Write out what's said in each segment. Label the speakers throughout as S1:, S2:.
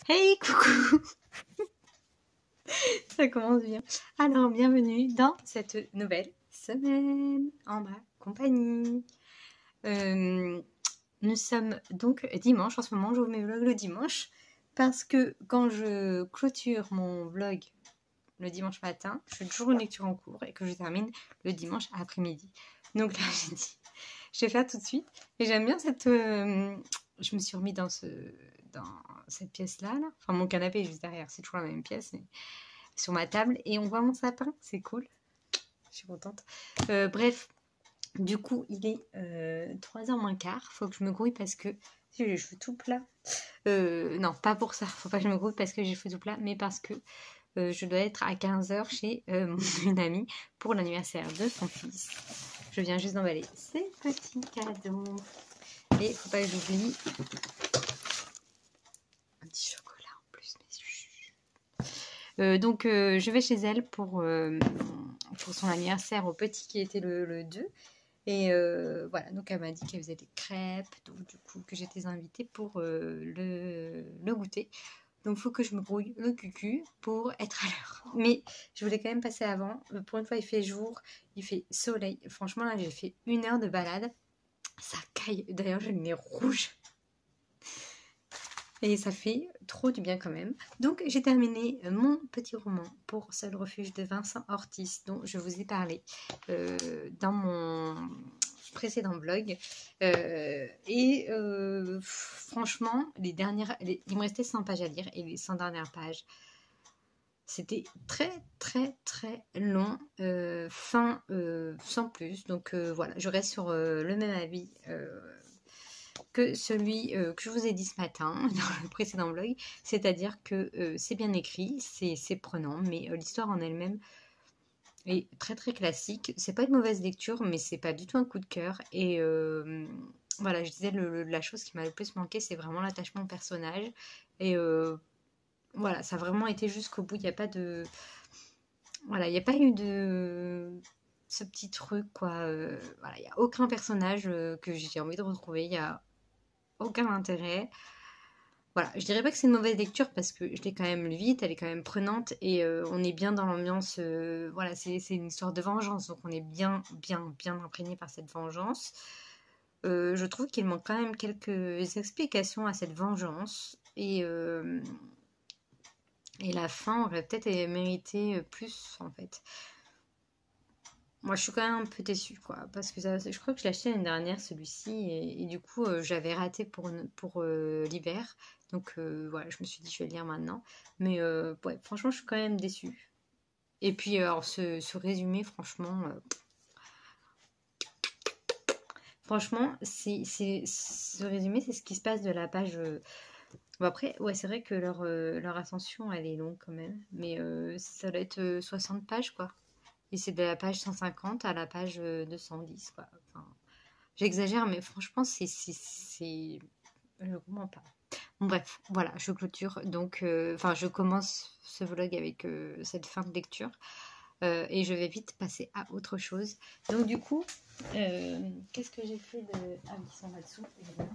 S1: Hey, coucou. Ça commence bien. Alors, bienvenue dans cette nouvelle semaine en ma compagnie. Nous sommes donc dimanche. En ce moment, j'ouvre mes vlogs le dimanche parce que quand je clôture mon vlog le dimanche matin, je fais toujours une lecture en cours et que je termine le dimanche après-midi. Donc là, j'ai dit, je vais faire tout de suite. Et j'aime bien cette... je me suis remis dans cette pièce-là. Là. Enfin, mon canapé est juste derrière. C'est toujours la même pièce, mais sur ma table. Et on voit mon sapin. C'est cool. Je suis contente. Bref, du coup, il est 3h moins quart. Faut que je me grouille parce que j'ai les cheveux tout plats. Non, pas pour ça. Faut pas que je me grouille parce que j'ai les cheveux tout plats, mais parce que je dois être à 15h chez une amie pour l'anniversaire de son fils. Je viens juste d'emballer ces petits cadeaux. Et faut pas que j'oublie un petit chocolat en plus. Donc je vais chez elle pour son anniversaire au petit qui était le 2. Et voilà, donc elle m'a dit qu'elle faisait des crêpes, donc du coup que j'étais invitée pour le goûter. Donc il faut que je me brouille le cucu pour être à l'heure. Mais je voulais quand même passer avant. Pour une fois, il fait jour, il fait soleil. Franchement, là, j'ai fait 1 heure de balade. Ça caille. D'ailleurs, j'ai le nez rouge. Et ça fait trop du bien quand même. Donc, j'ai terminé mon petit roman pour Seul refuge de Vincent Ortiz, dont je vous ai parlé dans mon précédent vlog. Franchement, il me restait 100 pages à lire et les 100 dernières pages, c'était très long, sans plus. Donc voilà, je reste sur le même avis que celui que je vous ai dit ce matin dans le précédent vlog, c'est-à-dire que c'est bien écrit, c'est prenant, mais l'histoire en elle-même est très classique. C'est pas une mauvaise lecture, mais c'est pas du tout un coup de cœur. Et voilà, je disais, la chose qui m'a le plus manqué, c'est vraiment l'attachement au personnage. Et voilà, ça a vraiment été jusqu'au bout. Il n'y a pas de... Voilà, il n'y a pas eu de... ce petit truc, quoi. Voilà, il n'y a aucun personnage que j'ai envie de retrouver. Il n'y a aucun intérêt. Voilà, je dirais pas que c'est une mauvaise lecture parce que je l'ai quand même lu vite, elle est quand même prenante et on est bien dans l'ambiance. Voilà, c'est une histoire de vengeance, donc on est bien imprégné par cette vengeance. Je trouve qu'il manque quand même quelques explications à cette vengeance et la fin aurait peut-être mérité plus en fait. Moi, je suis quand même un peu déçue, quoi, parce que je crois que je l'ai acheté l'année dernière, celui-ci, et du coup, j'avais raté pour l'hiver. Donc, voilà, je me suis dit, je vais le lire maintenant. Mais, ouais, franchement, je suis quand même déçue. Et puis, alors, ce résumé, franchement, ce résumé, c'est ce qui se passe de la page... Bon, après, ouais, c'est vrai que leur ascension, elle est longue quand même. Mais ça doit être 60 pages, quoi. Et c'est de la page 150 à la page 210, quoi. Enfin, j'exagère, mais franchement, je ne comprends pas. Bon, bref, voilà, je clôture. Donc, enfin, je commence ce vlog avec cette fin de lecture. Et je vais vite passer à autre chose. Donc, du coup, qu'est-ce que j'ai fait de... Ah oui, ils sont là-dessous, évidemment.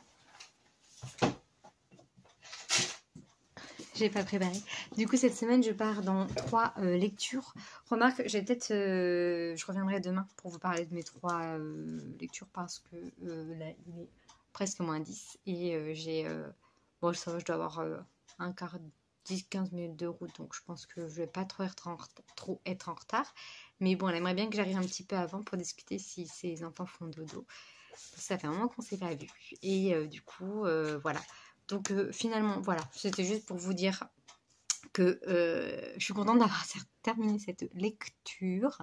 S1: J'ai pas préparé. Du coup, cette semaine, je pars dans 3 lectures. Remarque, j'ai peut-être... je reviendrai demain pour vous parler de mes 3 lectures parce que là, il est presque moins 10. Et j'ai... bon, ça va, je dois avoir un quart, 10-15 minutes de route. Donc, je pense que je vais pas trop être en retard. Mais bon, elle aimerait bien que j'arrive un petit peu avant pour discuter si ses enfants font dodo. Ça fait un moment qu'on s'est pas vu. Et du coup, voilà. Donc finalement, voilà, c'était juste pour vous dire que je suis contente d'avoir terminé cette lecture.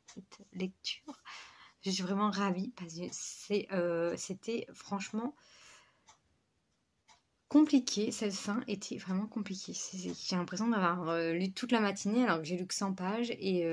S1: Je suis vraiment ravie parce que c'était franchement compliqué. Cette fin était vraiment compliquée. J'ai l'impression d'avoir lu toute la matinée alors que j'ai lu que 100 pages et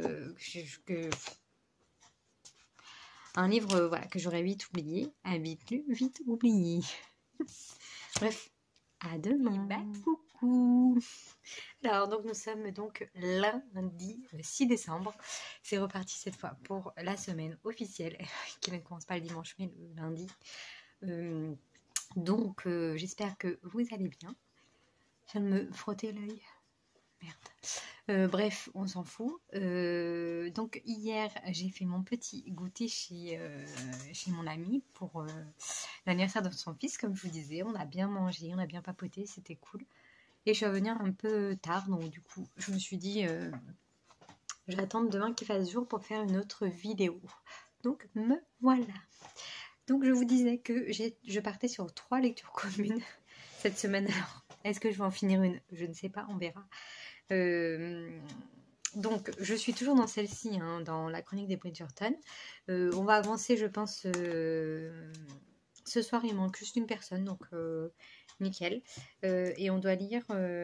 S1: un livre voilà, que j'aurais vite oublié, vite oublié. Bref, à demain. Coucou. Alors, donc nous sommes donc lundi 6 décembre. C'est reparti cette fois pour la semaine officielle qui ne commence pas le dimanche mais le lundi. Donc, j'espère que vous allez bien. Je viens de me frotter l'œil. Merde. Bref, on s'en fout. Donc hier, j'ai fait mon petit goûter chez mon ami pour l'anniversaire de son fils, comme je vous disais. On a bien mangé, on a bien papoté, c'était cool. Et je suis revenue un peu tard, donc du coup, je me suis dit, je vais attendre demain qu'il fasse jour pour faire une autre vidéo. Donc me voilà. Donc je vous disais que je partais sur 3 lectures communes cette semaine. Alors, est-ce que je vais en finir une? Je ne sais pas, on verra. Donc je suis toujours dans celle-ci, hein, dans la chronique des Bridgerton. On va avancer, je pense. Ce soir, il manque juste une personne, donc nickel. Et on doit lire...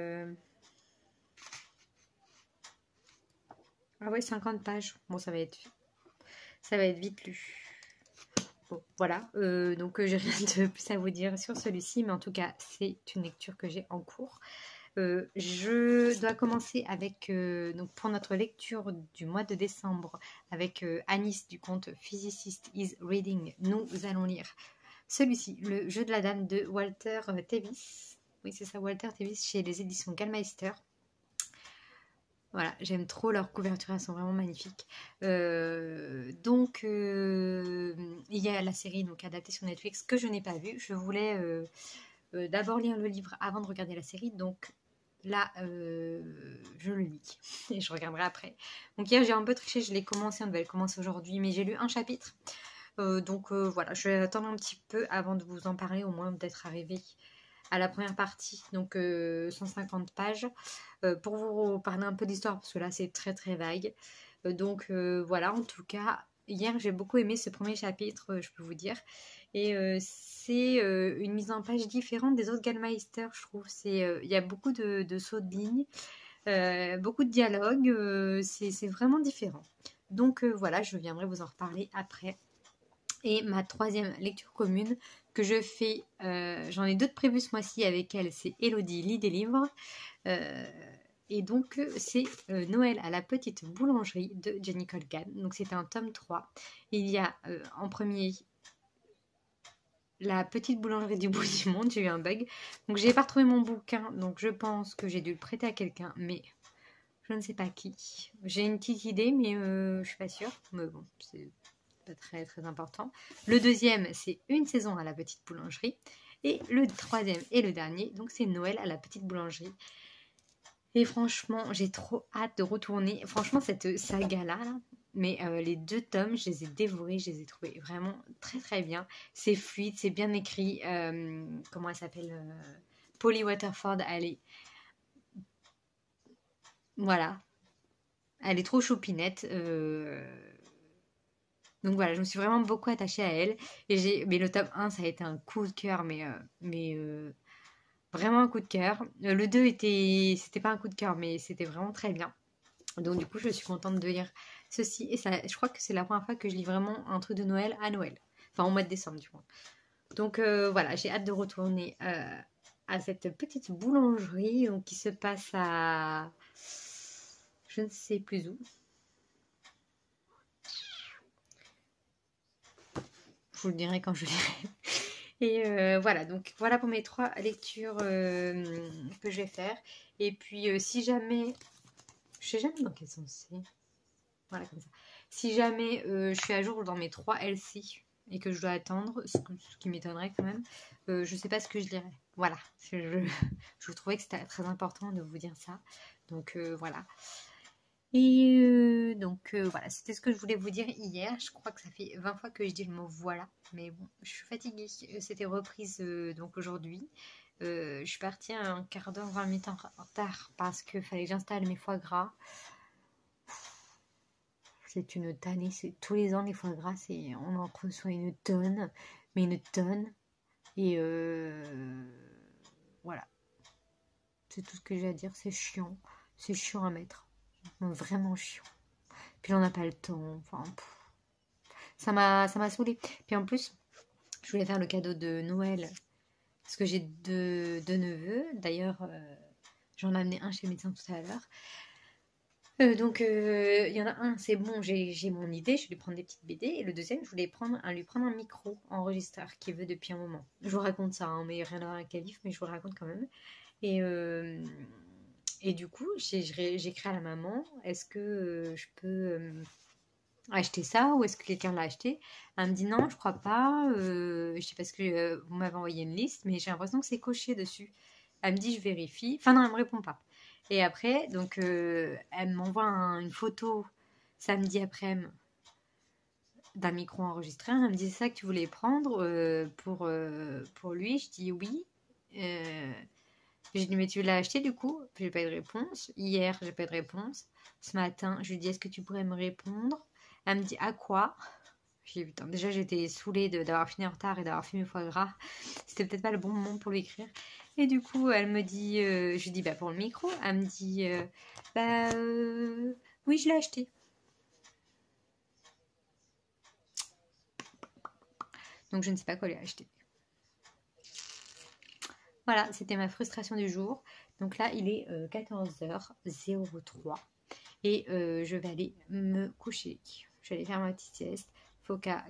S1: Ah ouais, 50 pages. Bon, ça va être vite lu. Bon, voilà. Donc, j'ai rien de plus à vous dire sur celui-ci, mais en tout cas, c'est une lecture que j'ai en cours. Je dois commencer avec, donc pour notre lecture du mois de décembre, avec Anis du conte Physicist is Reading, nous allons lire celui-ci, Le jeu de la dame de Walter Tevis. Oui, c'est ça, Walter Tevis, chez les éditions Gallmeister. Voilà, j'aime trop leurs couvertures, elles sont vraiment magnifiques. Donc, il y a la série donc, adaptée sur Netflix que je n'ai pas vue. Je voulais d'abord lire le livre avant de regarder la série. Donc là, je le lis et je regarderai après. Donc hier, j'ai un peu triché, je l'ai commencé, on devait le commencer aujourd'hui, mais j'ai lu un chapitre. Donc voilà, je vais attendre un petit peu avant de vous en parler, au moins d'être arrivée à la première partie, donc 150 pages, pour vous parler un peu d'histoire, parce que là c'est très très vague. Donc voilà, en tout cas, hier j'ai beaucoup aimé ce premier chapitre, je peux vous dire. Et c'est une mise en page différente des autres Gallmeister, je trouve. Il y a beaucoup de sauts de ligne, beaucoup de dialogues, c'est vraiment différent. Donc voilà, je viendrai vous en reparler après. Et ma troisième lecture commune que je fais, j'en ai 2 de prévues ce mois-ci avec elle, c'est Elodie lit des livres. Et donc c'est Noël à la petite boulangerie de Jenny Colgan. Donc c'est un tome 3. Il y a en premier La petite boulangerie du bout du monde, j'ai eu un bug. Donc j'ai pas retrouvé mon bouquin, donc je pense que j'ai dû le prêter à quelqu'un, mais je ne sais pas qui. J'ai une petite idée, mais je suis pas sûre. Mais bon, c'est pas très très important. Le deuxième, c'est Une saison à la petite boulangerie. Et le troisième et le dernier, donc c'est Noël à la petite boulangerie. Et franchement, j'ai trop hâte de retourner. Franchement, cette saga-là, mais les 2 tomes, je les ai dévorés, je les ai trouvés vraiment très très bien. C'est fluide, c'est bien écrit. Comment elle s'appelle Polly Waterford, elle est... Voilà. Elle est trop choupinette. Donc voilà, je me suis vraiment beaucoup attachée à elle. Mais le tome 1, ça a été un coup de cœur, mais vraiment un coup de cœur. Le 2 c'était pas un coup de cœur, mais c'était vraiment très bien. Donc du coup, je suis contente de lire ceci. Et ça, je crois que c'est la première fois que je lis vraiment un truc de Noël à Noël. Enfin, au mois de décembre, du moins. Donc voilà, j'ai hâte de retourner à cette petite boulangerie donc, qui se passe à... Je ne sais plus où. Je vous le dirai quand je lirai. Et voilà, donc voilà pour mes 3 lectures que je vais faire. Et puis si jamais... Je sais jamais dans quel sens c'est. Voilà, comme ça. Si jamais je suis à jour dans mes 3 LC et que je dois attendre, ce qui m'étonnerait quand même, je sais pas ce que je lirai. Voilà. Je trouvais que c'était très important de vous dire ça. Donc voilà. Et donc voilà, c'était ce que je voulais vous dire hier. Je crois que ça fait 20 fois que je dis le mot voilà. Mais bon, je suis fatiguée. C'était reprise donc aujourd'hui. Je suis partie un quart d'heure, 20 minutes en retard parce qu'il fallait que j'installe mes foie gras. C'est une tannée, c'est tous les ans les foie gras, on en reçoit une tonne, mais une tonne. Et voilà, c'est tout ce que j'ai à dire, c'est chiant à mettre, vraiment chiant. Puis on n'a pas le temps, enfin, ça m'a saoulée. Puis en plus, je voulais faire le cadeau de Noël, parce que j'ai deux neveux, d'ailleurs j'en ai amené un chez le médecin tout à l'heure. Il y en a un, c'est bon, j'ai mon idée, je vais lui prendre des petites BD. Et le deuxième, je voulais lui prendre un micro enregistreur qu'il veut depuis un moment. Je vous raconte ça, hein, mais rien à voir avec la livre, mais je vous le raconte quand même. Et, euh, et du coup, j'écris à la maman, est-ce que je peux acheter ça ou est-ce que quelqu'un l'a acheté? Elle me dit non, je crois pas. Je sais parce que vous m'avez envoyé une liste, mais j'ai l'impression que c'est coché dessus. Elle me dit je vérifie. Enfin non, elle me répond pas. Et après, elle m'envoie une photo samedi après-midi d'un micro enregistré. Elle me dit c'est ça que tu voulais prendre pour lui. Je dis oui. J'ai dit mais tu l'as acheté du coup? J'ai pas eu de réponse. Hier, j'ai pas eu de réponse. Ce matin, je lui dis est-ce que tu pourrais me répondre? Elle me dit à quoi? J'ai putain, déjà j'étais saoulée d'avoir fini en retard et d'avoir fait mes foie gras. C'était peut-être pas le bon moment pour lui écrire. Et du coup, elle me dit, je lui dis bah pour le micro. Elle me dit oui, je l'ai acheté. Donc je ne sais pas quoi lui acheter. Voilà, c'était ma frustration du jour. Donc là, il est 14h03 et je vais aller me coucher. Je vais aller faire ma petite sieste. Faut qu'à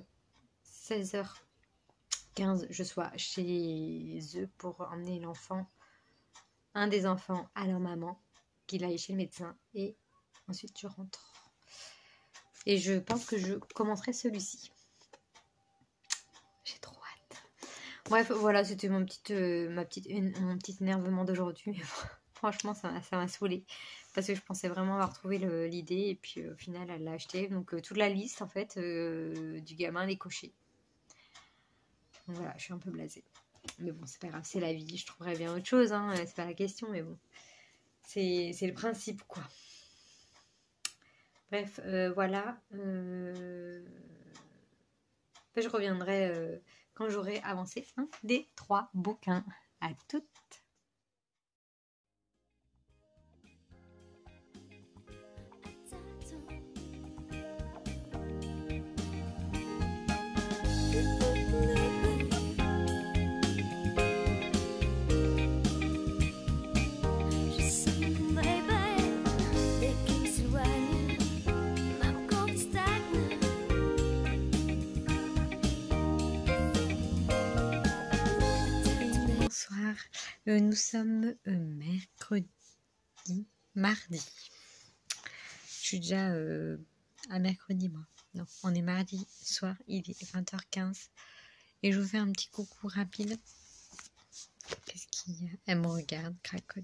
S1: 16h15, je sois chez eux pour emmener un des enfants à leur maman, qu'il aille chez le médecin et ensuite je rentre. Et je pense que je commencerai celui-ci. J'ai trop hâte. Bref, voilà, c'était mon petit énervement d'aujourd'hui. Franchement, ça m'a saoulée. Parce que je pensais vraiment avoir trouvé l'idée. Et puis au final, elle l'a acheté. Donc toute la liste, en fait, du gamin, elle est cochée. Donc voilà, je suis un peu blasée. Mais bon, c'est pas grave, c'est la vie. Je trouverais bien autre chose, hein. C'est pas la question, mais bon. C'est le principe, quoi. Bref, voilà. Je reviendrai quand j'aurai avancé un des 3 bouquins. À toutes. Bonsoir, nous sommes mardi. Je suis déjà à mercredi, moi. Non, on est mardi soir, il est 20h15. Et je vous fais un petit coucou rapide. Qu'est-ce qu'il y a? Elle me regarde, cracote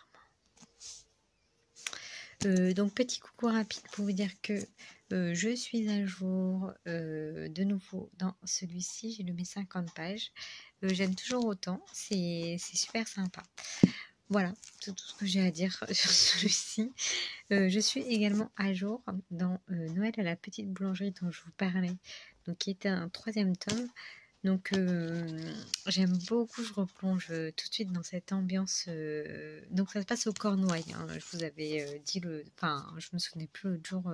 S1: bizarrement. Donc, petit coucou rapide pour vous dire que je suis à jour de nouveau dans celui-ci. J'ai lu mes 50 pages. J'aime toujours autant. C'est super sympa. Voilà, c'est tout ce que j'ai à dire sur celui-ci. Je suis également à jour dans Noël à la petite boulangerie dont je vous parlais, donc qui était un 3e tome. Donc j'aime beaucoup, je replonge tout de suite dans cette ambiance. Donc ça se passe au Cornouailles, hein. Je vous avais dit je me souvenais plus l'autre jour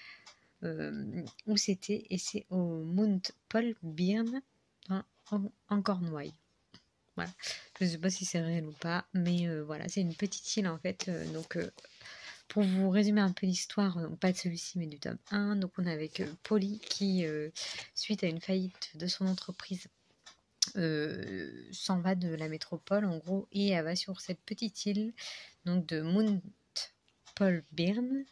S1: où c'était, et c'est au Mount Paul Byrne en Cornouailles. Voilà. Je ne sais pas si c'est réel ou pas, mais voilà, c'est une petite île en fait. Pour vous résumer un peu l'histoire, pas de celui-ci mais du tome 1, donc on est avec Polly qui, suite à une faillite de son entreprise, s'en va de la métropole en gros, et elle va sur cette petite île donc de Mount Paul Byrne.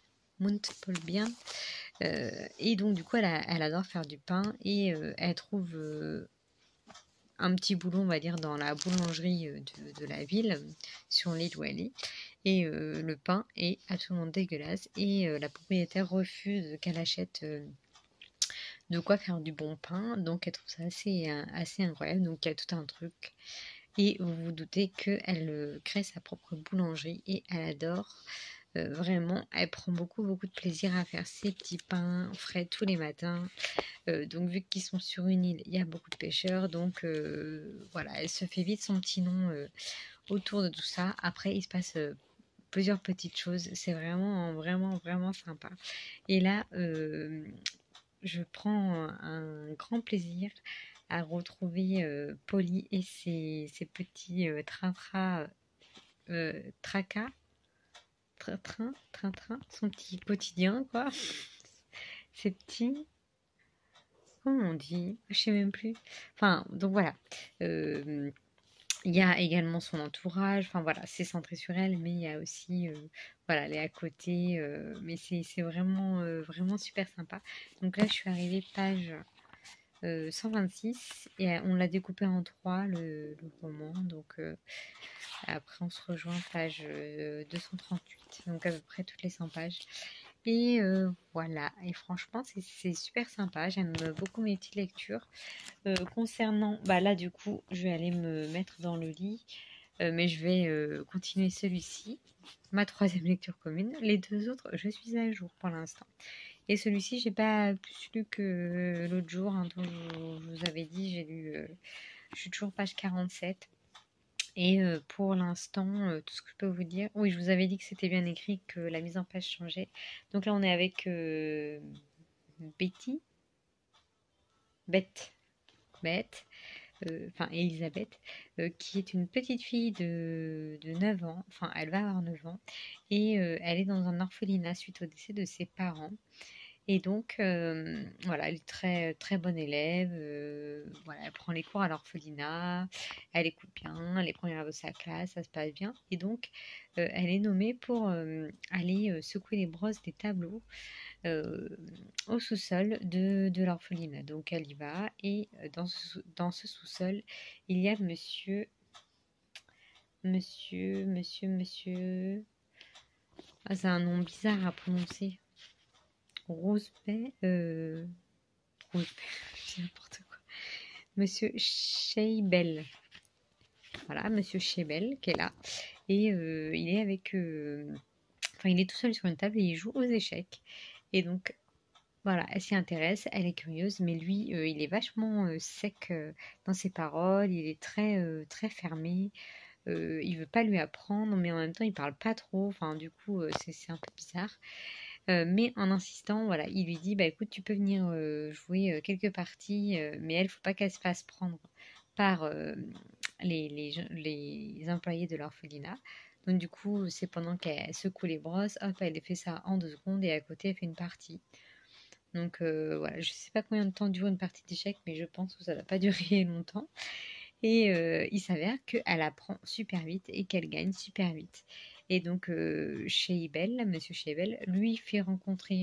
S1: Et donc du coup elle adore faire du pain et elle trouve un petit boulot, on va dire, dans la boulangerie de la ville, sur l'île où elle est. Et le pain est absolument dégueulasse. Et la propriétaire refuse qu'elle achète de quoi faire du bon pain. Donc elle trouve ça assez incroyable. Donc il y a tout un truc. Et vous vous doutez qu'elle crée sa propre boulangerie et elle adore. Vraiment, elle prend beaucoup de plaisir à faire ses petits pains frais tous les matins. Donc vu qu'ils sont sur une île, il y a beaucoup de pêcheurs, donc voilà, elle se fait vite son petit nom autour de tout ça. Après, il se passe plusieurs petites choses, c'est vraiment sympa. Et là, je prends un grand plaisir à retrouver Polly et ses petits tracas, train, son petit quotidien, quoi. C'est petit. Comment on dit? Je sais même plus. Enfin, donc voilà. Il y a également son entourage, enfin voilà, c'est centré sur elle, mais il y a aussi, voilà, elle est à côté, mais c'est vraiment, vraiment super sympa. Donc là, je suis arrivée page 126 et on l'a découpé en trois, le roman, donc après on se rejoint page 238, donc à peu près toutes les 100 pages. Et voilà, et franchement, c'est super sympa, j'aime beaucoup mes petites lectures. Concernant, bah là du coup, je vais aller me mettre dans le lit, mais je vais continuer celui-ci, ma troisième lecture commune. Les deux autres, je suis à jour pour l'instant. Et celui-ci, j'ai pas plus lu que l'autre jour, hein, dont je vous avais dit, j'ai lu, je suis toujours page 47. Et pour l'instant, tout ce que je peux vous dire, oui, je vous avais dit que c'était bien écrit, que la mise en page changeait. Donc là, on est avec Bette, enfin Elisabeth, qui est une petite fille de 9 ans, enfin elle va avoir 9 ans, et elle est dans un orphelinat suite au décès de ses parents. Et donc, voilà, elle est très, très bonne élève. Voilà, elle prend les cours à l'orphelinat, elle écoute bien, les premières de sa classe, ça se passe bien. Et donc, elle est nommée pour aller secouer les brosses des tableaux au sous-sol de l'orphelinat. Donc, elle y va. Et dans ce sous-sol, il y a monsieur. Ah, c'est un nom bizarre à prononcer. Rosebay, c'est n'importe quoi. Monsieur Scheibel. Voilà, Monsieur Scheibel qui est là. Et il est avec. Enfin, il est tout seul sur une table et il joue aux échecs. Et donc, voilà, elle s'y intéresse, elle est curieuse, mais lui, il est vachement sec dans ses paroles, il est très, très fermé. Il veut pas lui apprendre, mais en même temps, il parle pas trop. Enfin, du coup, c'est un peu bizarre. Mais en insistant, voilà, il lui dit, bah écoute, tu peux venir jouer quelques parties, mais elle, faut pas qu'elle se fasse prendre par les employés de l'orphelinat. Donc du coup, c'est pendant qu'elle secoue les brosses, hop, elle fait ça en 2 secondes et à côté, elle fait une partie. Donc voilà, je sais pas combien de temps dure une partie d'échecs, mais je pense que ça va pas durer longtemps. Et il s'avère qu'elle apprend super vite et qu'elle gagne super vite. Et donc, Scheibel, monsieur Scheibel, lui fait rencontrer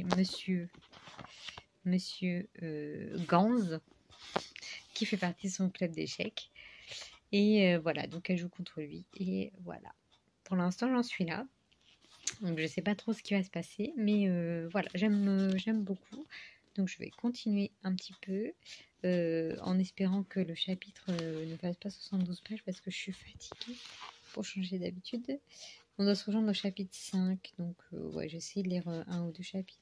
S1: monsieur Ganz, qui fait partie de son club d'échecs. Et voilà, donc elle joue contre lui. Et voilà. Pour l'instant, j'en suis là. Donc, je sais pas trop ce qui va se passer. Mais voilà, j'aime beaucoup. Donc, je vais continuer un petit peu. En espérant que le chapitre ne fasse pas 72 pages parce que je suis fatiguée pour changer d'habitude. On doit se rejoindre au chapitre 5, donc ouais, j'essaie de lire un ou deux chapitres.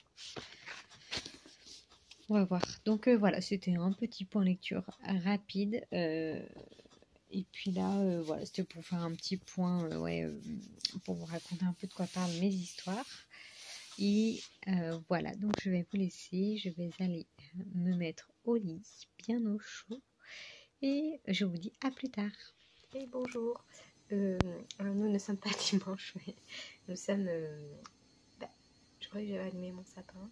S1: On va voir. Donc voilà, c'était un petit point lecture rapide. Et puis là, voilà, c'était pour faire un petit point, ouais, pour vous raconter un peu de quoi parlent mes histoires. Et voilà, donc je vais vous laisser, je vais aller me mettre au lit, bien au chaud. Et je vous dis à plus tard.
S2: Et bonjour. Alors nous ne sommes pas dimanche, mais nous sommes... je crois que j'ai allumé mon sapin.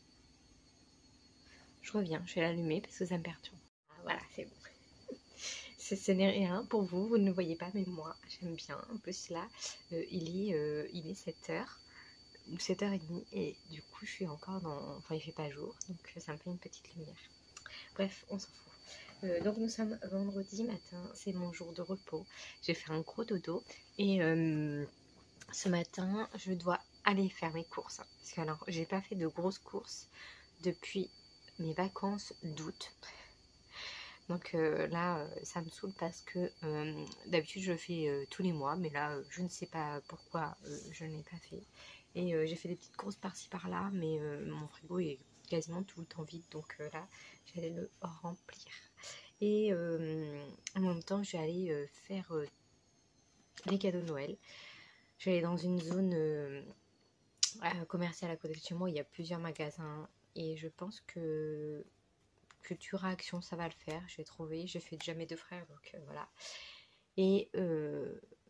S2: Je reviens, je vais l'allumer parce que ça me perturbe. Ah, voilà, c'est bon. Ce n'est rien pour vous, vous ne le voyez pas, mais moi, j'aime bien. En plus là, il est 7h ou 7h30 et du coup, je suis encore dans... Enfin, il fait pas jour, donc ça me fait une petite lumière. Bref, on s'en fout. Donc nous sommes vendredi matin, c'est mon jour de repos. J'ai fait un gros dodo et ce matin je dois aller faire mes courses. Parce que alors j'ai pas fait de grosses courses depuis mes vacances d'août. Donc là ça me saoule parce que d'habitude je le fais tous les mois, mais là je ne sais pas pourquoi je ne l'ai pas fait. Et j'ai fait des petites courses par-ci par-là, mais mon frigo est quasiment tout le temps vide, donc là j'allais le remplir. Et en même temps, je vais aller faire les cadeaux de Noël. Je vais aller dans une zone commerciale à côté de chez moi. Il y a plusieurs magasins et je pense que Cultura Action, ça va le faire. Je vais trouver. J'ai fait déjà mes deux frères, donc voilà. Et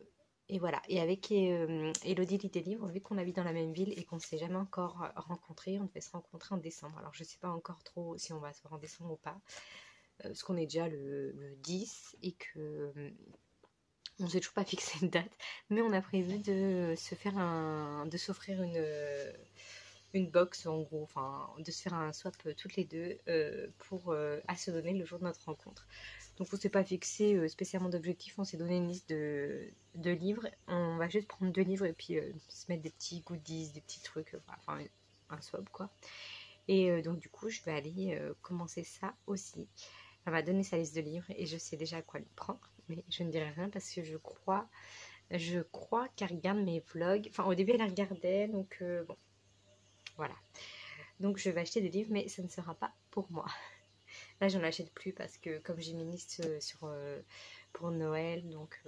S2: Et voilà, et avec Elodie lit des livres, vu qu'on habite dans la même ville et qu'on ne s'est jamais encore rencontrés, on devait se rencontrer en décembre. Alors je ne sais pas encore trop si on va se voir en décembre ou pas, parce qu'on est déjà le 10 et que on ne s'est toujours pas fixé une date, mais on a prévu de s'offrir une box en gros, enfin de se faire un swap toutes les deux pour à se donner le jour de notre rencontre. Donc on s'est pas fixé spécialement d'objectif, on s'est donné une liste de livres. On va juste prendre 2 livres et puis se mettre des petits goodies, des petits trucs, enfin un swap quoi. Et donc du coup je vais aller commencer ça aussi. Elle m'a donné sa liste de livres et je sais déjà à quoi lui prendre. Mais je ne dirai rien parce que je crois qu'elle regarde mes vlogs. Enfin au début elle regardait donc bon voilà. Donc je vais acheter des livres mais ça ne sera pas pour moi. Là, j'en achète plus parce que comme j'ai mis une liste pour Noël, donc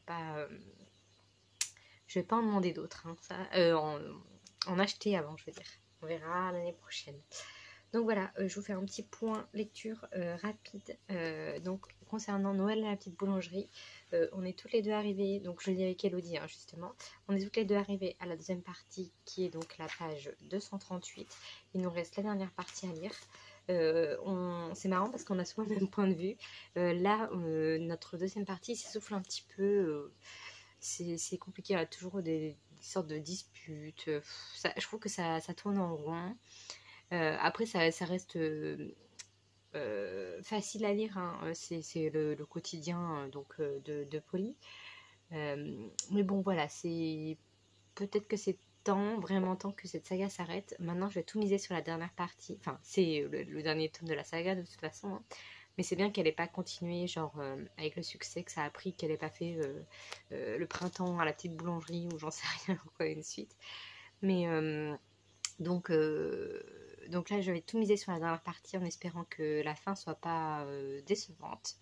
S2: je vais pas en demander d'autres. Hein, en acheter avant, je veux dire. On verra l'année prochaine. Donc voilà, je vous fais un petit point lecture rapide. Donc concernant Noël à la petite boulangerie, on est toutes les deux arrivées, donc je le dis avec Elodie hein, justement, on est toutes les deux arrivées à la deuxième partie qui est donc la page 238. Il nous reste la dernière partie à lire. C'est marrant parce qu'on a souvent le même point de vue. Là, notre deuxième partie s'essouffle un petit peu. C'est compliqué, il y a toujours des sortes de disputes. Je trouve que ça tourne en rond. Après, ça reste facile à lire. Hein. C'est le quotidien donc, de Polly. Mais bon, voilà, c'est peut-être que c'est vraiment temps que cette saga s'arrête. Maintenant, je vais tout miser sur la dernière partie. Enfin, c'est le dernier tome de la saga de toute façon. Hein. Mais c'est bien qu'elle n'ait pas continué, genre, avec le succès que ça a pris, qu'elle n'ait pas fait le printemps à la petite boulangerie ou j'en sais rien, quoi, une suite. Mais donc là, je vais tout miser sur la dernière partie en espérant que la fin soit pas décevante.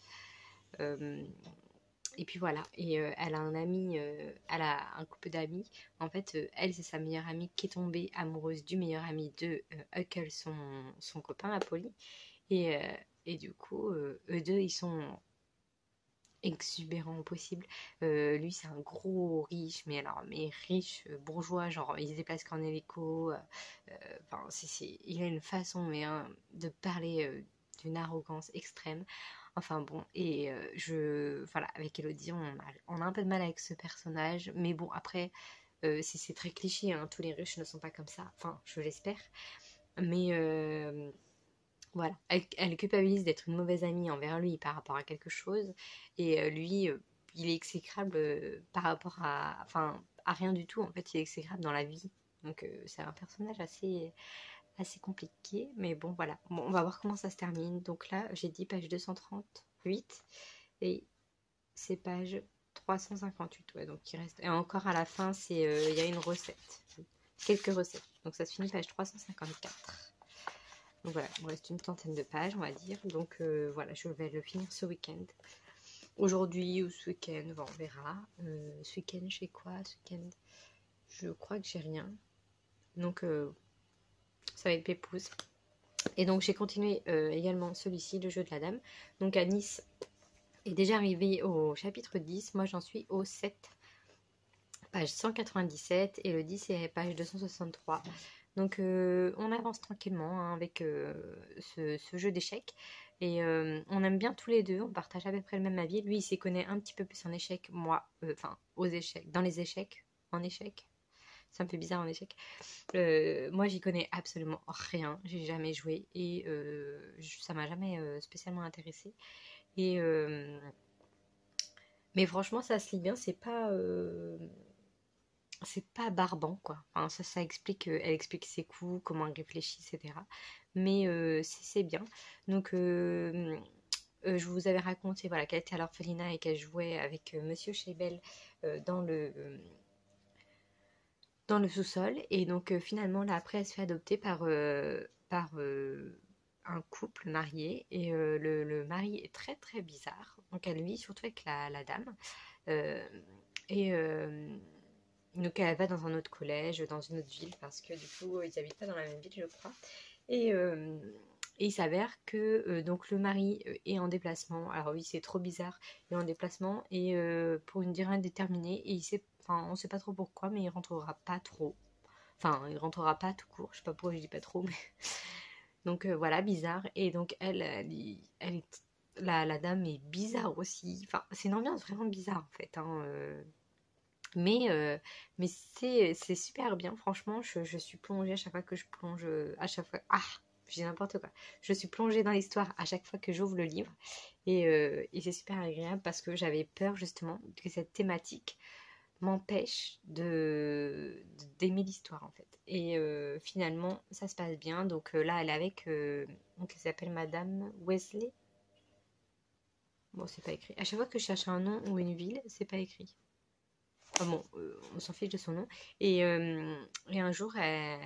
S2: Et puis voilà, et elle a un ami, elle a un couple d'amis. En fait, elle, c'est sa meilleure amie qui est tombée amoureuse du meilleur ami de Huckle, son copain, à Polly. Et, et du coup, eux deux, ils sont exubérants au possible. Lui, c'est un gros riche, mais riche, bourgeois, genre, il se déplace qu'en hélico. Enfin, il a une façon de parler d'une arrogance extrême. Enfin bon, et voilà, avec Elodie, on a un peu de mal avec ce personnage, mais bon, après, c'est très cliché, hein, tous les riches ne sont pas comme ça, enfin, je l'espère, mais voilà, elle culpabilise d'être une mauvaise amie envers lui par rapport à quelque chose, et lui, il est exécrable par rapport enfin, à rien du tout, en fait, il est exécrable dans la vie, donc c'est un personnage assez compliqué, mais bon voilà, bon, on va voir comment ça se termine. Donc là j'ai dit page 238 et c'est page 358, ouais, donc il reste, et encore à la fin c'est il y a une recette, quelques recettes, donc ça se finit page 354. Donc voilà, il me reste une centaine de pages on va dire, donc voilà, je vais le finir ce week-end, aujourd'hui ou ce week-end, bon, on verra. Ce week-end je fais quoi ce week-end? Je crois que j'ai rien, donc ça va être pépouze. Et donc j'ai continué également celui-ci, le jeu de la dame. Donc Anis est déjà arrivé au chapitre 10, moi j'en suis au 7, page 197, et le 10 est page 263. Donc on avance tranquillement hein, avec ce jeu d'échecs. Et on aime bien tous les deux, on partage à peu près le même avis. Lui il s'y connaît un petit peu plus en échecs, moi, enfin aux échecs, dans les échecs, en échecs. Ça me fait bizarre en échec. Moi, j'y connais absolument rien. J'ai jamais joué et ça m'a jamais spécialement intéressée. Et mais franchement, ça se lit bien. C'est pas barbant, quoi. Enfin, ça explique. Elle explique ses coups, comment elle réfléchit, etc. Mais c'est bien. Donc je vous avais raconté voilà, qu'elle était à l'orphelinat et qu'elle jouait avec Monsieur Chebel dans le sous-sol, et donc finalement là après elle se fait adopter par un couple marié, et le mari est très très bizarre, donc elle vit surtout avec la dame, euh, et donc elle va dans un autre collège, dans une autre ville, parce que du coup ils habitent pas dans la même ville je crois, et Et il s'avère que donc le mari est en déplacement. Alors oui, c'est trop bizarre. Il est en déplacement et pour une durée indéterminée. Et on ne sait pas trop pourquoi, mais il rentrera pas trop. Enfin, il rentrera pas tout court. Je sais pas pourquoi je dis pas trop, mais donc voilà, bizarre. Et donc elle est, la dame est bizarre aussi. Enfin, c'est une ambiance vraiment bizarre en fait, hein. Mais, euh, mais c'est super bien, franchement. Je suis plongée à chaque fois que je plonge. À chaque fois. Ah! Je dis n'importe quoi. Je suis plongée dans l'histoire à chaque fois que j'ouvre le livre. Et c'est super agréable parce que j'avais peur justement que cette thématique m'empêche d'aimer l'histoire en fait. Et finalement, ça se passe bien. Donc là, elle est avec. Donc, elle s'appelle Madame Wesley. Bon, c'est pas écrit. À chaque fois que je cherche un nom ou une ville, c'est pas écrit. Ah bon, on s'en fiche de son nom. Et un jour,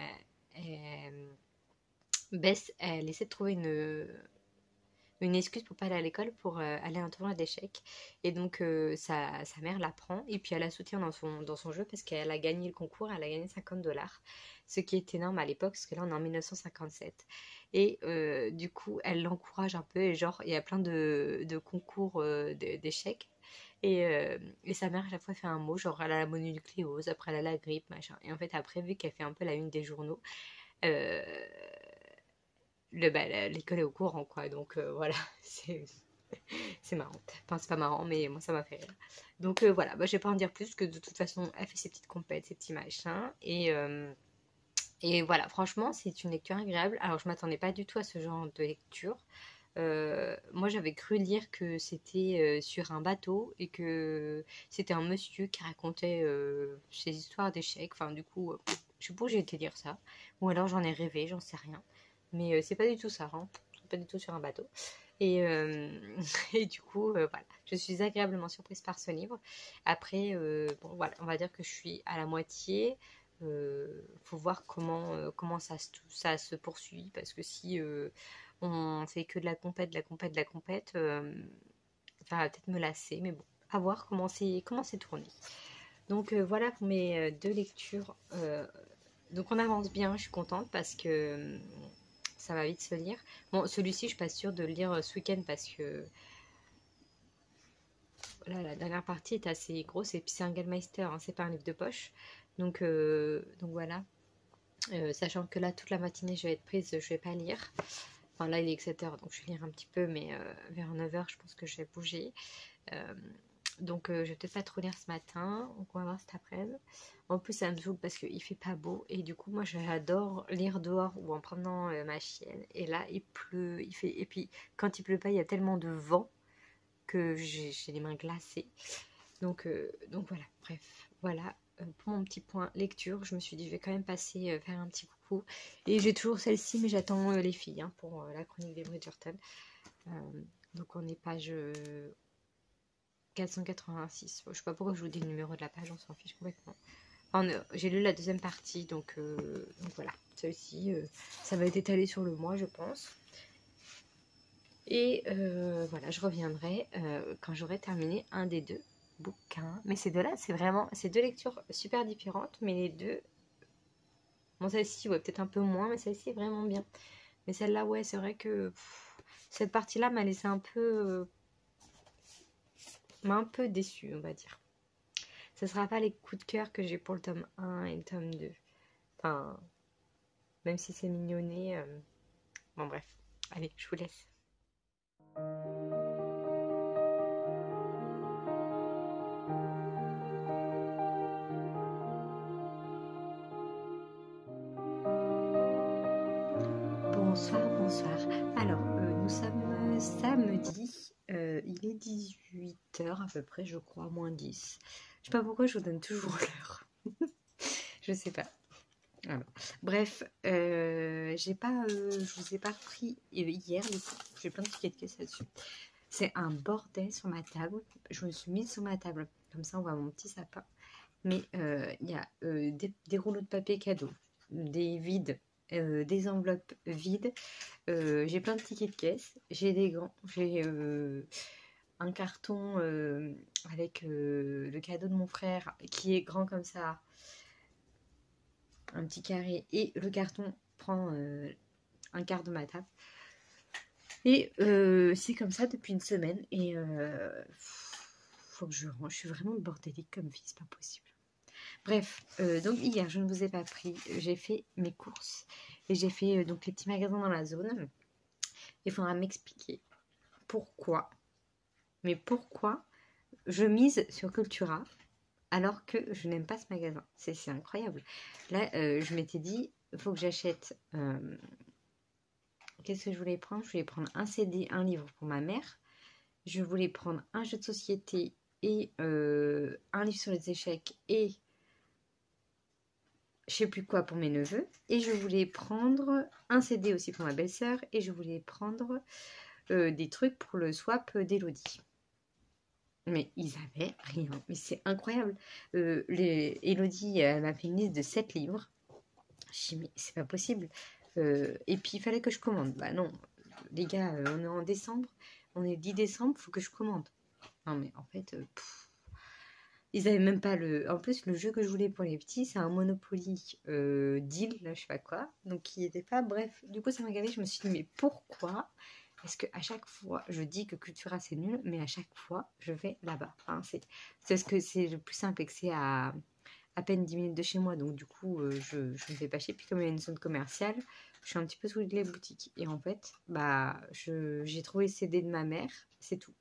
S2: Bess, elle essaie de trouver une excuse pour pas aller à l'école, pour aller à un tournoi d'échecs. Et donc, sa mère la prend et puis elle la soutient dans son jeu parce qu'elle a gagné le concours, elle a gagné 50 $. Ce qui est énorme à l'époque, parce que là, on est en 1957. Et du coup, elle l'encourage un peu. Et genre, il y a plein de concours d'échecs. Et sa mère, à chaque fois, fait un mot, genre elle a la mononucléose, après elle a la grippe, machin. Et en fait, après, vu qu'elle fait un peu la une des journaux, euh, l'école est au courant, quoi. Donc voilà, c'est marrant. Enfin, c'est pas marrant, mais moi, ça m'a fait rire. Donc voilà, bah, je vais pas en dire plus, que de toute façon, elle fait ses petites compètes, ses petits machins. Et voilà, franchement, c'est une lecture agréable. Alors, je m'attendais pas du tout à ce genre de lecture. Moi, j'avais cru lire que c'était sur un bateau et que c'était un monsieur qui racontait ses histoires d'échecs. Enfin, du coup, je sais pas où j'ai été lire ça. Ou alors j'en ai rêvé, j'en sais rien. Mais c'est pas du tout ça, hein. C'est pas du tout sur un bateau. Et, et du coup, voilà, je suis agréablement surprise par ce livre. Après, bon, voilà, on va dire que je suis à la moitié. Faut voir comment ça se poursuit. Parce que si on fait que de la compète, de la compète, de la compète, ça va peut-être me lasser. Mais bon, à voir comment c'est tourné. Donc voilà pour mes deux lectures. Donc on avance bien, je suis contente parce que ça va vite se lire. Bon, celui-ci, je suis pas sûre de le lire ce week-end parce que voilà, la dernière partie est assez grosse et puis c'est un Gallmeister, hein, c'est pas un livre de poche. Donc voilà. Sachant que là, toute la matinée, je vais être prise, je vais pas lire. Enfin là, il est 7h, donc je vais lire un petit peu, mais vers 9h, je pense que je vais bouger. Euh, donc je vais peut-être pas trop lire ce matin, donc on va voir cet après-midi. En plus, ça me saoule parce qu'il fait pas beau et du coup, moi, j'adore lire dehors ou en promenant ma chienne. Et là, il pleut, il fait. Et puis, quand il pleut pas, il y a tellement de vent que j'ai les mains glacées. Donc voilà, bref, voilà. Pour mon petit point lecture, je me suis dit, je vais quand même passer faire un petit coucou. Et j'ai toujours celle-ci, mais j'attends les filles hein, pour la chronique des Bridgerton. Euh, donc on est page 486. Je sais pas pourquoi je vous dis le numéro de la page, on s'en fiche complètement. Enfin, j'ai lu la deuxième partie, donc voilà. Celle-ci, ça va être étalé sur le mois, je pense. Et voilà, je reviendrai quand j'aurai terminé un des deux bouquins. Mais ces deux-là, c'est deux lectures super différentes, mais les deux. Bon, celle-ci, ouais, peut-être un peu moins, mais celle-ci est vraiment bien. Mais celle-là, ouais, c'est vrai que cette partie-là m'a laissé m'a un peu déçue, on va dire. Ce ne sera pas les coups de cœur que j'ai pour le tome 1 et le tome 2. Enfin, même si c'est mignonné. Bon, bref. Allez, je vous laisse. Bonsoir, bonsoir. Alors, nous sommes samedi. Il est 18h à peu près, je crois, moins 10. Je sais pas pourquoi je vous donne toujours l'heure. Je sais pas. Alors, bref, je vous ai pas repris hier, du coup, j'ai plein de tickets de caisse là-dessus. C'est un bordel sur ma table. Je me suis mise sur ma table, comme ça on voit mon petit sapin. Mais il y a des rouleaux de papier cadeau, des vides, des enveloppes vides. J'ai plein de tickets de caisse. J'ai des gants. J'ai un carton avec le cadeau de mon frère qui est grand comme ça. Un petit carré. Et le carton prend un quart de ma table.
S1: Et c'est comme ça depuis une semaine. Et faut que je range. Je suis vraiment bordélique comme fille, c'est pas possible. Bref, donc hier, je ne vous ai pas pris. J'ai fait mes courses. Et j'ai fait donc les petits magasins dans la zone. Il faudra m'expliquer pourquoi. Mais pourquoi je mise sur Cultura alors que je n'aime pas ce magasin. C'est incroyable. Là, je m'étais dit, il faut que j'achète... qu'est-ce que je voulais prendre? Je voulais prendre un CD, un livre pour ma mère. Je voulais prendre un jeu de société et un livre sur les échecs et je sais plus quoi pour mes neveux. Et je voulais prendre un CD aussi pour ma belle-sœur et je voulais prendre des trucs pour le swap d'Elodie. Mais ils avaient rien. Mais c'est incroyable. Elodie m'a fait une liste de 7 livres. Je dis, mais c'est pas possible. Et puis, il fallait que je commande. Bah non, les gars, on est en décembre. On est le 10 décembre, il faut que je commande. Non, mais en fait, ils avaient même pas le... En plus, le jeu que je voulais pour les petits, c'est un Monopoly deal, là, je sais pas quoi. Donc, il était pas... Bref, du coup, ça m'a gavé. Je me suis dit, mais pourquoi est-ce qu'à chaque fois, je dis que Cultura, c'est nul, mais à chaque fois, je vais là-bas. Enfin, c'est parce que c'est le plus simple et que c'est à peine 10 minutes de chez moi. Donc, du coup, je me fais pas chier. Puis, comme il y a une zone commerciale, je suis un petit peu sous les boutiques. Et en fait, bah, j'ai trouvé le CD de ma mère. C'est tout.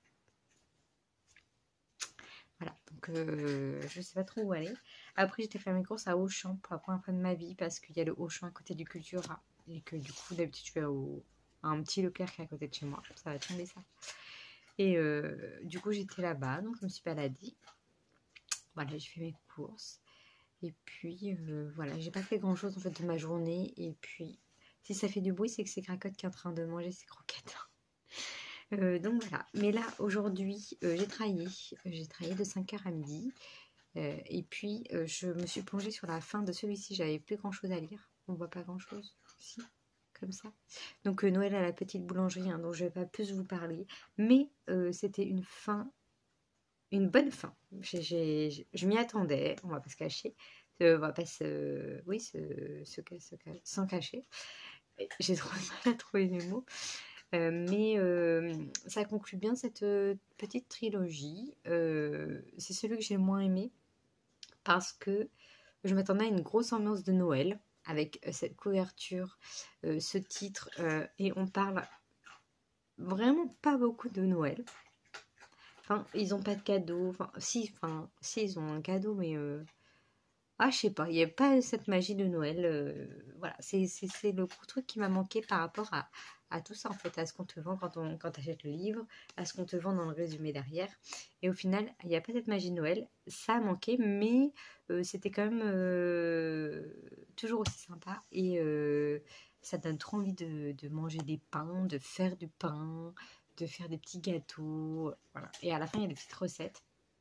S1: Voilà, donc je sais pas trop où aller. Après, j'étais faire mes courses à Auchan pour la première fois de ma vie parce qu'il y a le Auchan à côté du Cultura. Et que du coup, d'habitude, je vais à un petit Leclerc qui est à côté de chez moi. Ça va tomber ça. Et du coup, j'étais là-bas, donc je me suis baladée. Voilà, j'ai fait mes courses. Et puis, voilà, j'ai pas fait grand-chose en fait de ma journée. Et puis, si ça fait du bruit, c'est que c'est Cracotte qui est en train de manger ses croquettes. Donc voilà. Mais là, aujourd'hui, j'ai travaillé. J'ai travaillé de 5h à midi. Et puis, je me suis plongée sur la fin de celui-ci. J'avais plus grand-chose à lire. On voit pas grand-chose. Si, comme ça. Donc, Noël à la petite boulangerie, hein, dont je vais pas plus vous parler. Mais c'était une fin, une bonne fin. Je m'y attendais. On va pas se cacher. On va pas se... Oui, s'en cacher. J'ai trop de mal à trouver mes mots. Mais ça conclut bien cette petite trilogie. C'est celui que j'ai le moins aimé parce que je m'attendais à une grosse ambiance de Noël avec cette couverture, ce titre, et on parle vraiment pas beaucoup de Noël. Enfin, ils ont pas de cadeau. Enfin, si, ils ont un cadeau, mais ah, je sais pas, il n'y a pas cette magie de Noël. Voilà, c'est le gros truc qui m'a manqué par rapport à tout ça, en fait, à ce qu'on te vend quand tu achètes le livre, à ce qu'on te vend dans le résumé derrière. Et au final, il n'y a pas cette magie de Noël. Ça a manqué, mais c'était quand même toujours aussi sympa. Et ça donne trop envie de manger des pains, de faire du pain, de faire des petits gâteaux. Voilà. Et à la fin, il y a des petites recettes.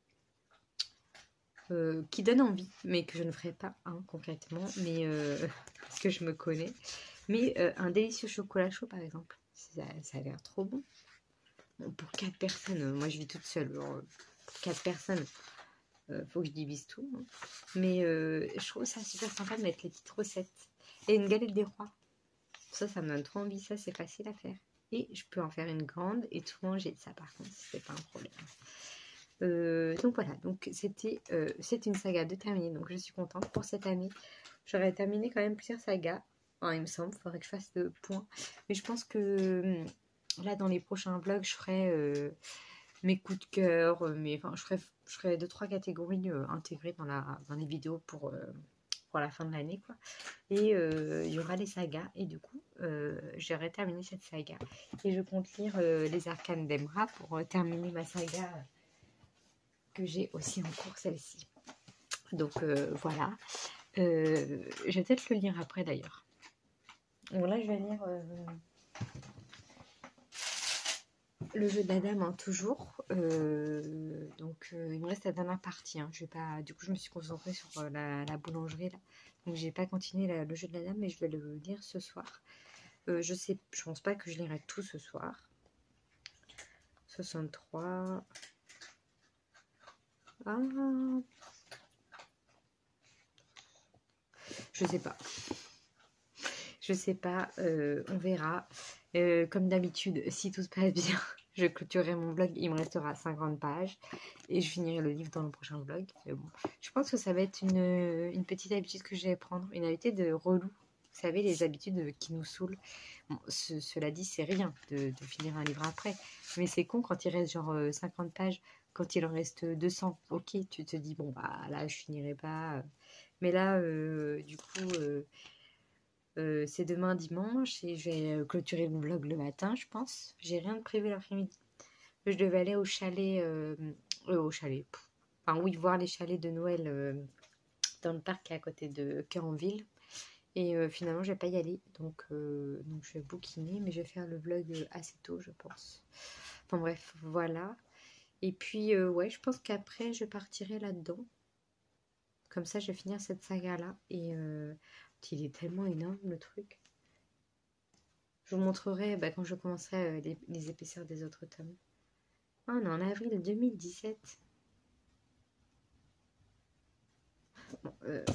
S1: Qui donne envie, mais que je ne ferai pas concrètement, mais parce que je me connais. Mais un délicieux chocolat chaud, par exemple, ça a l'air trop bon. Bon, pour 4 personnes, moi je vis toute seule, alors, pour 4 personnes, faut que je divise tout. Hein. Mais je trouve ça super sympa de mettre les petites recettes. Et une galette des rois. Ça me donne trop envie, ça c'est facile à faire. Et je peux en faire une grande et tout manger. Ça par contre, c'est pas un problème. Donc voilà, donc c'est une saga de terminer, donc je suis contente pour cette année. J'aurais terminé quand même plusieurs sagas, il me semble, il faudrait que je fasse le point. Mais je pense que là, dans les prochains vlogs, je ferai mes coups de cœur, je ferai 2-3 catégories intégrées dans les vidéos pour la fin de l'année, quoi. Et il y aura les sagas, et du coup, j'aurai terminé cette saga. Et je compte lire les Arcanes d'Emra pour terminer ma saga que j'ai aussi en cours, celle-ci. Donc voilà. Je vais peut-être le lire après d'ailleurs. Bon là je vais lire le jeu d'Adam, hein, toujours. Donc il me reste la dernière partie. Hein. Je vais pas... Du coup je me suis concentrée sur la boulangerie là. Donc j'ai pas continué le jeu de l'Adam, mais je vais le lire ce soir. Je pense pas que je lirai tout ce soir. 63. Ah, je sais pas. On verra. Comme d'habitude, si tout se passe bien, je clôturerai mon vlog. Il me restera 50 pages. Et je finirai le livre dans le prochain vlog. Mais bon, je pense que ça va être une petite habitude que je vais prendre. Une habitude de relou. Vous savez, les habitudes qui nous saoulent. Bon, cela dit, c'est rien de finir un livre après. Mais c'est con quand il reste genre 50 pages. Quand il en reste 200, ok, tu te dis, bon, bah là, je finirai pas. Mais là, du coup, c'est demain dimanche et je vais clôturer le vlog le matin, je pense. J'ai rien de prévu l'après-midi. Je devais aller au chalet, au chalet. Enfin, oui, voir les chalets de Noël dans le parc à côté de Cœur-en-Ville. Et finalement, je vais pas y aller. Donc je vais bouquiner, mais je vais faire le vlog assez tôt, je pense. Enfin bref, voilà. Et puis, ouais, je pense qu'après, je partirai là-dedans. Comme ça, je vais finir cette saga-là. Et il est tellement énorme, le truc. Je vous montrerai quand je commencerai les épaisseurs des autres tomes. Ah, on est en avril 2017. Bon,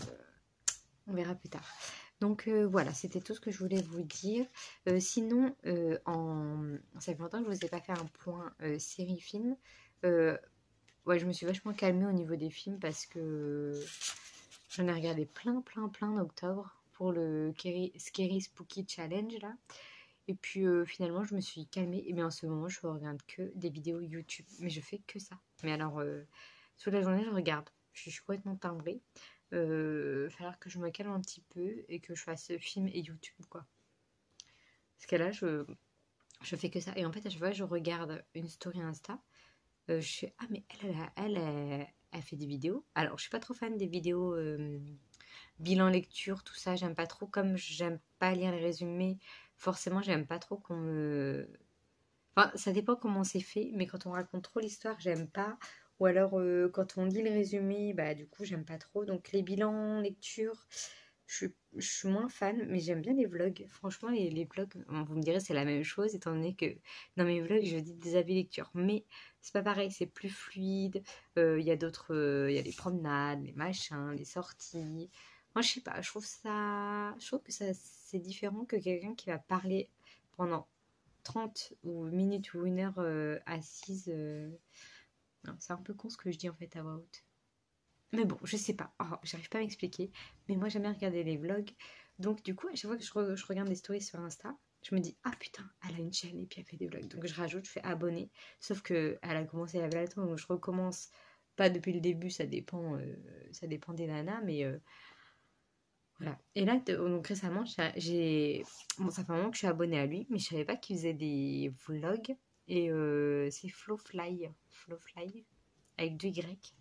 S1: on verra plus tard. Donc voilà, c'était tout ce que je voulais vous dire. Sinon, ça fait longtemps que je ne vous ai pas fait un point série-film. Ouais, je me suis vachement calmée au niveau des films parce que j'en ai regardé plein en octobre pour le Scary Spooky Challenge là. Et puis finalement, je me suis calmée. Et bien en ce moment, je ne regarde que des vidéos YouTube. Mais je fais que ça. Mais alors, toute la journée, je regarde. Je suis complètement timbrée. Falloir que je me calme un petit peu et que je fasse film et YouTube, quoi. Parce que là, je fais que ça. Et en fait, à chaque fois, je regarde une story Insta. Je suis, ah, mais elle fait des vidéos. Alors, je suis pas trop fan des vidéos bilan lecture, tout ça. J'aime pas trop. Comme j'aime pas lire les résumés, forcément, j'aime pas trop qu'on me... Enfin, ça dépend comment c'est fait, mais quand on raconte trop l'histoire, j'aime pas. Ou alors, quand on lit le résumé, bah du coup, j'aime pas trop. Donc, les bilans, lecture, je suis moins fan, mais j'aime bien les vlogs. Franchement, les vlogs, vous me direz, c'est la même chose, étant donné que dans mes vlogs, je dis des avis lecture. Mais c'est pas pareil, c'est plus fluide. Il y a d'autres, il y a les promenades, les machins, les sorties. Moi, je sais pas, je trouve que ça, c'est différent que quelqu'un qui va parler pendant 30 ou minutes ou une heure assise. Non, c'est un peu con ce que je dis en fait à voix haute. Mais bon, je sais pas. Oh, j'arrive pas à m'expliquer. Mais moi, j'aime bien regarder les vlogs. Donc, du coup, à chaque fois que je regarde des stories sur Insta, je me dis, ah putain, elle a une chaîne et puis elle fait des vlogs. Donc, je rajoute, je fais abonner. Sauf que elle a commencé à laver la temps, donc je recommence. Pas depuis le début, ça dépend des nanas, mais voilà. Et là, donc récemment, bon, ça fait un moment que je suis abonnée à lui, mais je savais pas qu'il faisait des vlogs. Et c'est Flowfly. Flowfly, avec 2 Y.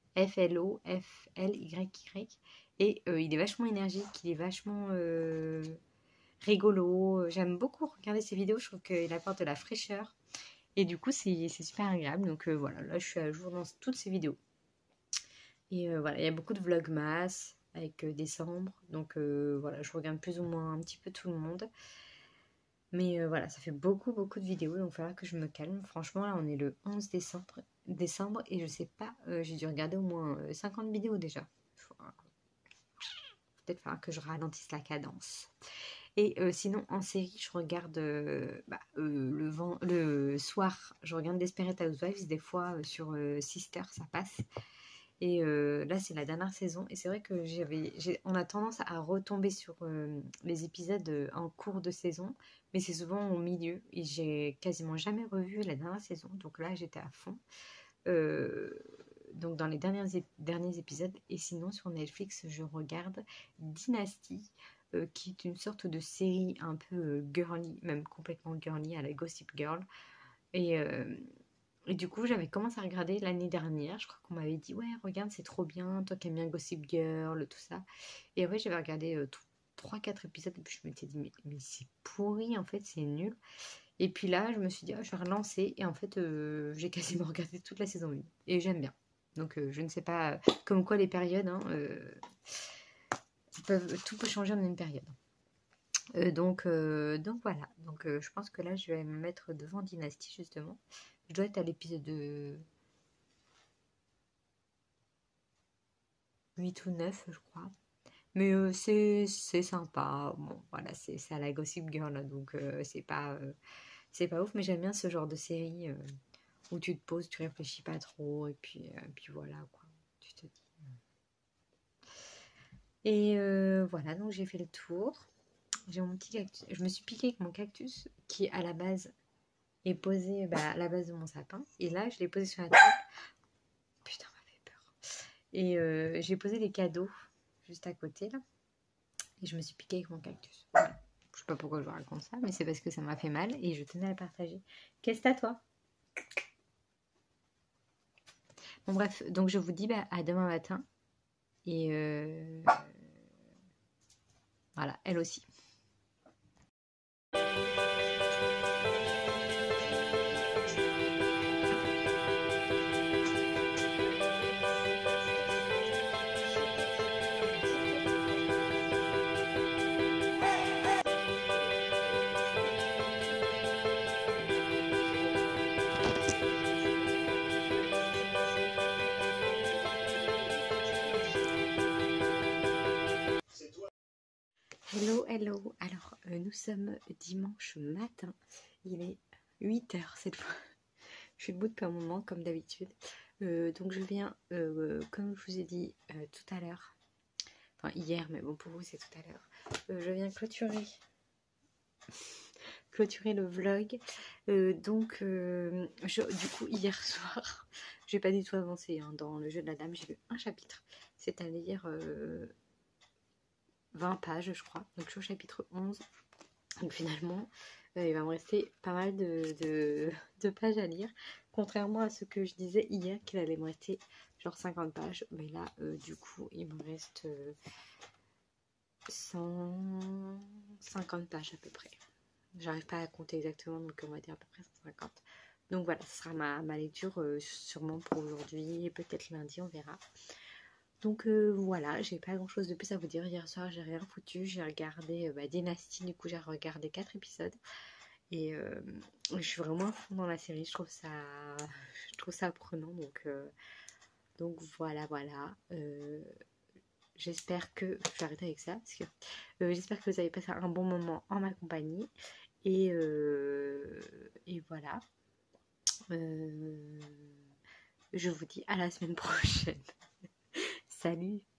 S1: Flowfly. Et il est vachement énergique, il est vachement rigolo. J'aime beaucoup regarder ses vidéos, je trouve qu'il apporte de la fraîcheur. Et du coup, c'est super agréable. Donc voilà, là, je suis à jour dans toutes ses vidéos. Et voilà, il y a beaucoup de vlogmas avec décembre. Donc voilà, je regarde plus ou moins un petit peu tout le monde. Mais voilà, ça fait beaucoup de vidéos, donc il va falloir que je me calme. Franchement, là, on est le 11 décembre et je sais pas, j'ai dû regarder au moins 50 vidéos déjà. Peut-être falloir que je ralentisse la cadence. Et sinon, en série, je regarde le soir, je regarde Desperate Housewives, des fois sur Sister, ça passe. Et là, c'est la dernière saison. Et c'est vrai que on a tendance à retomber sur les épisodes en cours de saison. Mais c'est souvent au milieu. Et j'ai quasiment jamais revu la dernière saison. Donc là, j'étais à fond. Donc dans les derniers épisodes. Et sinon, sur Netflix, je regarde Dynasty, qui est une sorte de série un peu girly, même complètement girly à la Gossip Girl. Et du coup, j'avais commencé à regarder l'année dernière. Je crois qu'on m'avait dit, ouais, regarde, c'est trop bien, toi qui aimes bien Gossip Girl, tout ça. Et en fait, j'avais regardé 3-4 épisodes et puis je m'étais dit, mais c'est pourri, en fait, c'est nul. Et puis là, je me suis dit, je vais relancer. Et en fait, j'ai quasiment regardé toute la saison 1. Et j'aime bien. Donc, je ne sais pas, comme quoi les périodes, hein, tout peut changer en une période. Donc voilà. Donc, je pense que là, je vais me mettre devant Dynasty, justement. Je dois être à l'épisode 8 ou 9, je crois. Mais c'est sympa. Bon, voilà, c'est à la Gossip Girl, là, donc c'est pas ouf, mais j'aime bien ce genre de série où tu te poses, tu réfléchis pas trop, et puis voilà, quoi. Tu te dis. Et voilà, donc j'ai fait le tour. J'ai mon petit cactus. Je me suis piqué avec mon cactus qui, à la base, est posé à la base de mon sapin. Et là, je l'ai posé sur la table. Putain, ça m'a fait peur. Et j'ai posé les cadeaux juste à côté, là. Et je me suis piqué avec mon cactus. Voilà. Je sais pas pourquoi je vous raconte ça, mais c'est parce que ça m'a fait mal et je tenais à le partager. Qu'est-ce que t'as, toi? Bon, bref, donc je vous dis à demain matin. Et voilà, elle aussi. Hello, hello. Alors, nous sommes dimanche matin. Il est 8h cette fois. Je suis debout depuis un moment, comme d'habitude. Donc, je viens, comme je vous ai dit tout à l'heure, enfin hier, mais bon, pour vous, c'est tout à l'heure. Je viens clôturer le vlog. Du coup, hier soir, j'ai pas du tout avancé dans le jeu de la dame. J'ai lu un chapitre, c'est-à-dire 20 pages, je crois. Donc, je suis au chapitre 11. Donc, finalement, il va me rester pas mal de pages à lire. Contrairement à ce que je disais hier, qu'il allait me rester genre 50 pages. Mais là, du coup, il me reste 150 pages à peu près. J'arrive pas à compter exactement, donc on va dire à peu près 150. Donc voilà, ce sera ma lecture sûrement pour aujourd'hui, peut-être lundi, on verra. Donc voilà, j'ai pas grand chose de plus à vous dire. Hier soir, j'ai rien foutu. J'ai regardé Dynasty, du coup, j'ai regardé 4 épisodes. Et je suis vraiment à fond dans la série. Je trouve ça prenant. Donc voilà. J'espère que. Je vais arrêter avec ça. Parce que j'espère que vous avez passé un bon moment en ma compagnie. Et voilà. Je vous dis à la semaine prochaine. Salut!